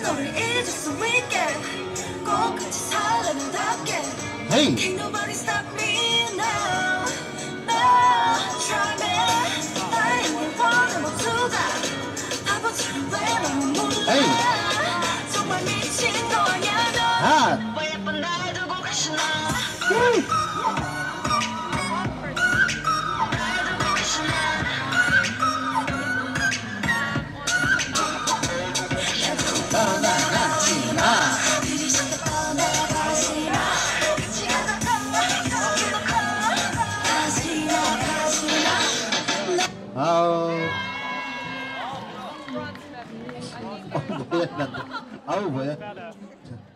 너를 잊을 수 있게 꼭 같이 살려는답게 Hey. Can't nobody stop me now No try me 나의 영원한 모두가 바보처럼 왜 너무 몰라 Hey. 정말 미친 거 아냐 Ah. 너 왜 예쁜 날 두고 가시나 뭐야, 난. 아우, 뭐야.